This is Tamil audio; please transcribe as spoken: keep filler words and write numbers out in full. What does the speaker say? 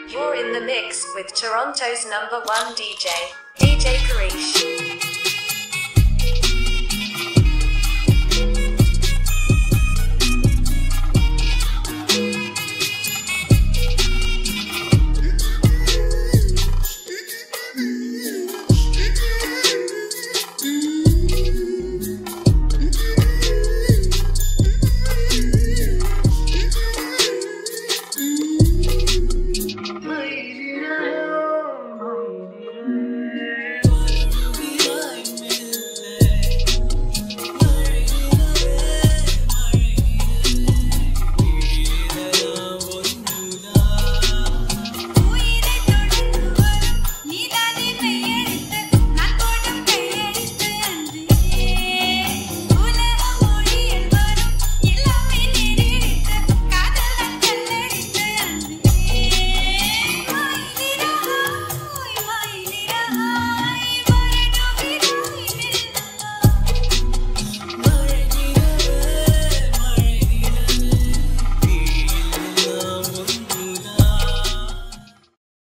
You're in the mix with Toronto's number one D J, D J Karish.